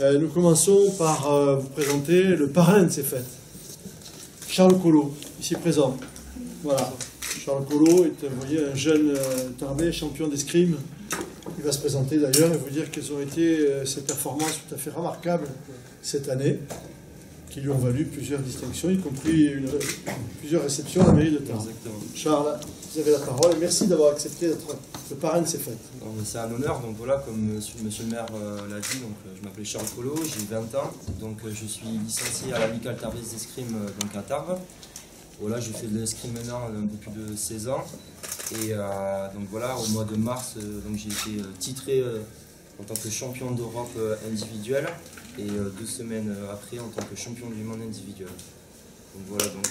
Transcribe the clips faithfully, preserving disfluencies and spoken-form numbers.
Euh, nous commençons par euh, vous présenter le parrain de ces fêtes, Charles Collot, ici présent. Voilà, Charles Collot est, vous voyez, un jeune euh, Tarbais, champion d'escrime. Il va se présenter d'ailleurs et vous dire quelles ont été euh, ses performances tout à fait remarquables cette année, qui lui ont valu plusieurs distinctions, y compris une, plusieurs réceptions à la mairie de Tarbes. Charles, vous avez la parole et merci d'avoir accepté d'être le parrain de ces fêtes. C'est un honneur, donc voilà, comme monsieur, monsieur le maire euh, l'a dit, donc, euh, je m'appelle Charles Collot, j'ai vingt ans, donc euh, je suis licencié à l'amicale tarbaise d'escrime euh, donc à Tarbes. Voilà, je fais de l'escrime maintenant un peu plus de seize ans. Et euh, donc voilà, au mois de mars, euh, j'ai été euh, titré euh, en tant que champion d'Europe euh, individuel et euh, deux semaines euh, après en tant que champion du monde individuel. Donc voilà, donc...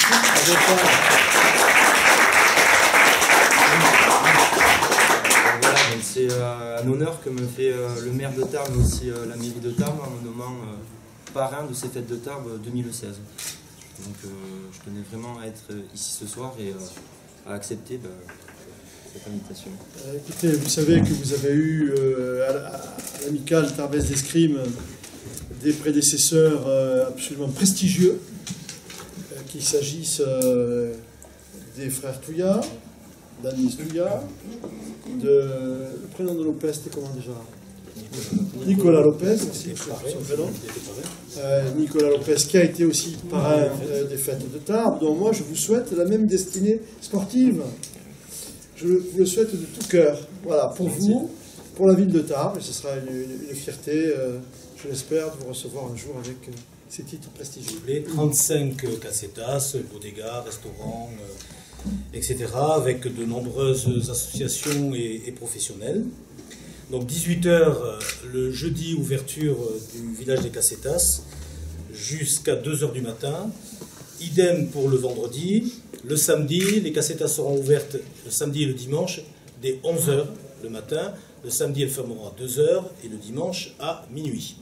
C'est euh, un honneur que me fait euh, le maire de Tarbes, mais aussi euh, la mairie de Tarbes, en me nommant euh, parrain de ces fêtes de Tarbes deux mille seize. Donc euh, je tenais vraiment à être ici ce soir et euh, à accepter bah, cette invitation. Euh, écoutez, vous savez que vous avez eu euh, à l'amicale tarbaise d'escrime des prédécesseurs euh, absolument prestigieux, euh, qu'il s'agisse euh, des frères Touillard, d'Anis Touillard, de... le prénom de Lopez, c'était comment déjà? Nicolas Lopez, aussi, son prénom. Euh, Nicolas Lopez, qui a été aussi parrain euh, des fêtes de Tarbes. Donc moi, je vous souhaite la même destinée sportive. Je vous le souhaite de tout cœur. Voilà, pour vous, pour la ville de Tarbes, et ce sera une, une fierté, euh, je l'espère, de vous recevoir un jour avec euh, ces titres prestigieux. Les trente-cinq casetas, bodegas, restaurants, euh, et cetera, avec de nombreuses associations et, et professionnels. Donc dix-huit heures le jeudi, ouverture du village des casetas, jusqu'à deux heures du matin. Idem pour le vendredi. Le samedi, les casetas seront ouvertes le samedi et le dimanche dès onze heures le matin. Le samedi, elles fermeront à deux heures et le dimanche à minuit.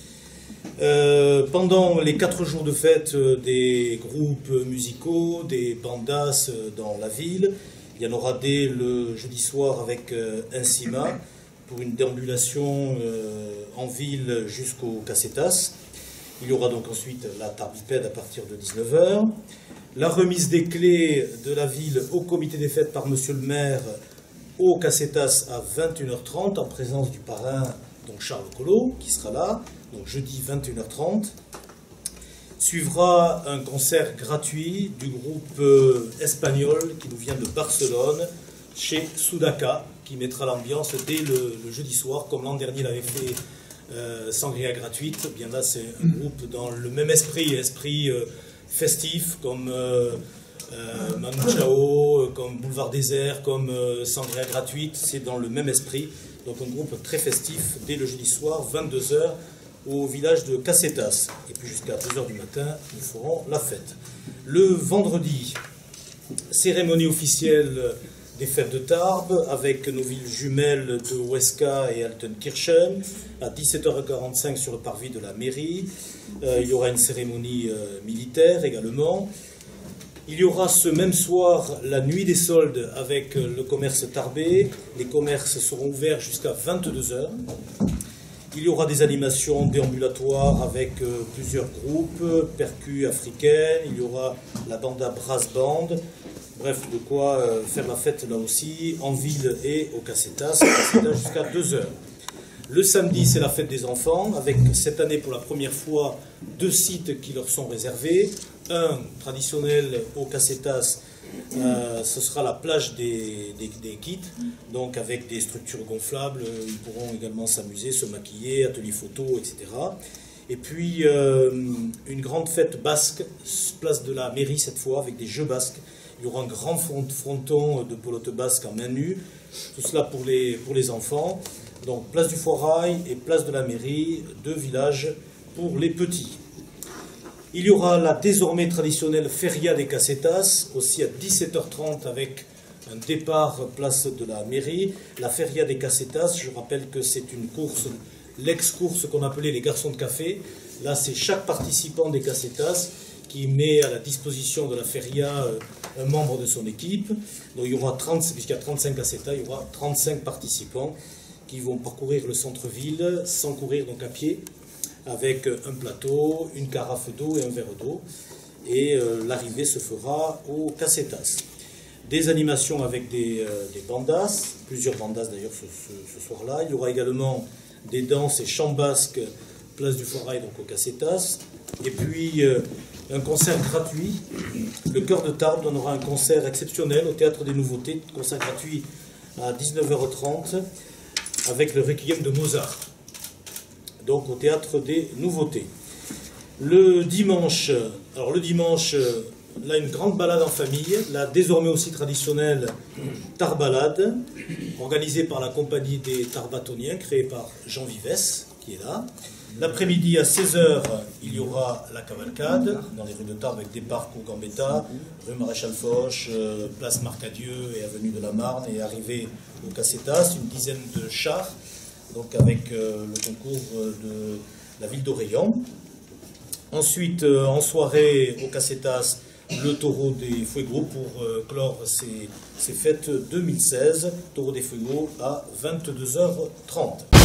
Euh, pendant les quatre jours de fête, des groupes musicaux, des bandas dans la ville. Il y en aura dès le jeudi soir avec euh, Incima pour une déambulation euh, en ville jusqu'aux casetas. Il y aura donc ensuite la tarbipède à partir de dix-neuf heures. La remise des clés de la ville au comité des fêtes par monsieur le maire aux casetas à vingt et une heures trente en présence du parrain, donc Charles Collot, qui sera là. Donc jeudi vingt et une heures trente, suivra un concert gratuit du groupe euh, espagnol qui nous vient de Barcelone, chez Sudaca, qui mettra l'ambiance dès le, le jeudi soir, comme l'an dernier il avait fait euh, Sangria gratuite. Bien là, c'est un groupe dans le même esprit, esprit euh, festif, comme euh, euh, Manu Chao, comme Boulevard Désert, comme euh, Sangria gratuite, c'est dans le même esprit. Donc un groupe très festif dès le jeudi soir, vingt-deux heures, au village de Casetas. Et puis jusqu'à deux heures du matin, nous ferons la fête. Le vendredi, cérémonie officielle des fêtes de Tarbes, avec nos villes jumelles de Huesca et Altenkirchen, à dix-sept heures quarante-cinq sur le parvis de la mairie. Euh, il y aura une cérémonie euh, militaire également. Il y aura ce même soir la nuit des soldes avec le commerce tarbais. Les commerces seront ouverts jusqu'à vingt-deux heures. Il y aura des animations déambulatoires avec euh, plusieurs groupes, percus africaines, il y aura la banda brass band, bref, de quoi euh, faire la fête là aussi, en ville et au casetas, jusqu'à deux heures. Le samedi, c'est la fête des enfants, avec cette année pour la première fois deux sites qui leur sont réservés. Un traditionnel au casetas, euh, ce sera la plage des, des, des kits, donc avec des structures gonflables, ils pourront également s'amuser, se maquiller, atelier photo, et cetera. Et puis euh, une grande fête basque, place de la mairie cette fois, avec des jeux basques. Il y aura un grand fronton de pelote basque en main nue, tout cela pour les, pour les enfants. Donc place du Foirail et place de la mairie, deux villages pour les petits. Il y aura la désormais traditionnelle Feria des Casetas, aussi à dix-sept heures trente avec un départ place de la mairie. La Feria des Casetas, je rappelle que c'est une course, l'ex-course qu'on appelait les garçons de café. Là, c'est chaque participant des Casetas qui met à la disposition de la Feria un membre de son équipe. Donc il y aura trente, puisqu'il y a trente-cinq Casetas, il y aura trente-cinq participants qui vont parcourir le centre-ville sans courir donc à pied. avec un plateau, une carafe d'eau et un verre d'eau. Et euh, l'arrivée se fera au Casetas. Des animations avec des, euh, des bandas, plusieurs bandas d'ailleurs ce, ce, ce soir-là. Il y aura également des danses et chants basques, place du Foirail, donc au Casetas. Et puis euh, un concert gratuit. Le Chœur de Tarbes donnera un concert exceptionnel au Théâtre des Nouveautés, concert gratuit à dix-neuf heures trente, avec le Requiem de Mozart, donc au Théâtre des Nouveautés. Le dimanche, alors le dimanche, là une grande balade en famille, là désormais aussi traditionnelle Tarbalade, organisée par la compagnie des Tarbatoniens, créée par Jean Vivès, qui est là. L'après-midi à seize heures, il y aura la cavalcade dans les rues de Tarbes avec départ au Gambetta, rue Maréchal Foch, euh, place Marcadieu et avenue de la Marne, et arrivée au Casetas, une dizaine de chars, donc avec euh, le concours de la ville d'Oreillon. Ensuite, euh, en soirée au Casetas, le taureau des Fuegos pour euh, clore ces, ces fêtes deux mille seize, taureau des Fuegos à vingt-deux heures trente.